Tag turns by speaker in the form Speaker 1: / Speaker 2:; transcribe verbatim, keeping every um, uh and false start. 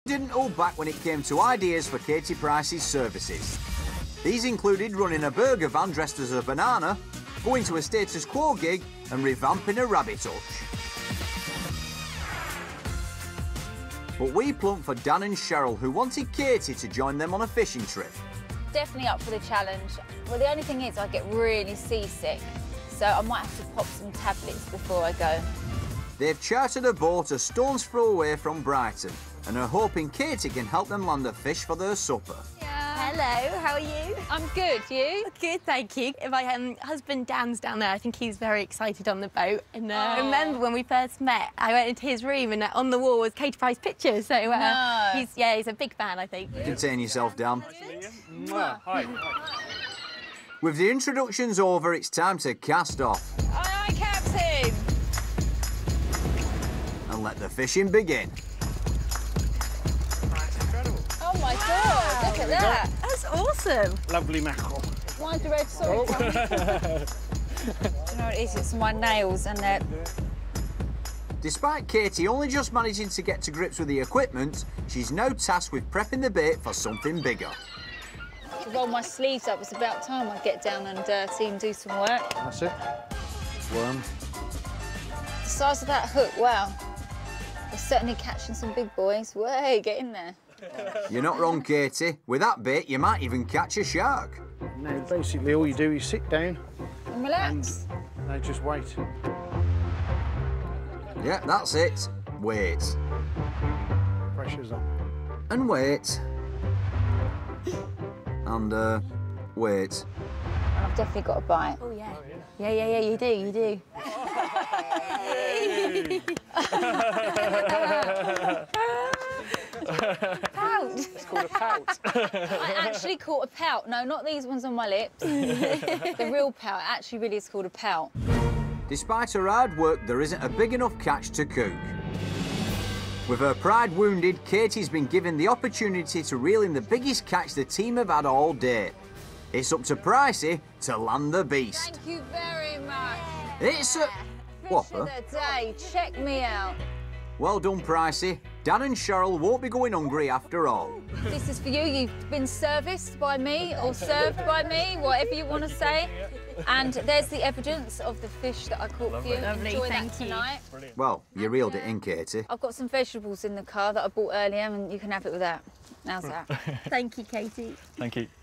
Speaker 1: didn't hold back when it came to ideas for Katie Price's services. These included running a burger van dressed as a banana, going to a status quo gig and revamping a rabbit hutch. But we plumped for Dan and Cheryl, who wanted Katie to join them on a fishing trip.
Speaker 2: Definitely up for the challenge. Well, the only thing is I get really seasick, so I might have to pop some tablets before I go.
Speaker 1: They've chartered a boat a stone's throw away from Brighton and are hoping Katie can help them land a fish for their supper.
Speaker 3: Hello, how are you?
Speaker 2: I'm good, you?
Speaker 3: Good, thank you. My um, husband Dan's down there. I think he's very excited on the boat. And uh, I remember when we first met, I went into his room and uh, on the wall was Katie Price pictures. So uh,
Speaker 2: No.
Speaker 3: he's yeah, he's a big fan, I think.
Speaker 1: Contain yourself, Dan.
Speaker 4: Hi.
Speaker 1: With the introductions over, it's time to cast off
Speaker 2: Aye, aye, Captain!
Speaker 1: and let the fishing begin.
Speaker 2: Oh my God, look at that.
Speaker 3: That's awesome.
Speaker 4: Lovely mackerel.
Speaker 2: Mine's red, sorry. Tom. Do you know what it is? It's my nails and they're...
Speaker 1: Despite Katie only just managing to get to grips with the equipment, she's now tasked with prepping the bait for something bigger.
Speaker 2: To roll my sleeves up, it's about time I get down and uh, see him do some work.
Speaker 4: That's it. Worm.
Speaker 2: The size of that hook, wow. We're certainly catching some big boys. Way, get in there.
Speaker 1: You're not wrong, Katie. With that bait, you might even catch a shark.
Speaker 4: Now, basically, all you do is sit down
Speaker 2: And relax.
Speaker 4: and they just wait.
Speaker 1: Yeah, that's it. Wait.
Speaker 4: Pressure's on.
Speaker 1: And wait. And, uh, wait.
Speaker 2: And I've definitely got a bite.
Speaker 3: Oh yeah. Yeah, yeah, yeah. You do, you do.
Speaker 2: Pout!
Speaker 4: It's called a pout.
Speaker 2: I actually caught a pout. No, not these ones on my lips. The real pout. It actually really is called a pout.
Speaker 1: Despite her hard work, there isn't a big enough catch to cook. With her pride wounded, Katie's been given the opportunity to reel in the biggest catch the team have had all day. It's up to Pricey to land the beast.
Speaker 2: Thank you very much.
Speaker 1: It's a...
Speaker 2: Fish
Speaker 1: Whopper.
Speaker 2: of the day. Check me out.
Speaker 1: Well done, Pricey. Dan and Cheryl won't be going hungry after all.
Speaker 2: This is for you. You've been serviced by me or served by me, whatever you want to say. And there's the evidence of the fish that I caught for you.
Speaker 3: Lovely,
Speaker 2: Enjoy
Speaker 3: thank
Speaker 2: that
Speaker 3: you.
Speaker 2: tonight.
Speaker 1: Well, you reeled it in, Katie.
Speaker 2: I've got some vegetables in the car that I bought earlier and you can have it with that. How's that?
Speaker 3: Thank you, Katie.
Speaker 5: Thank you.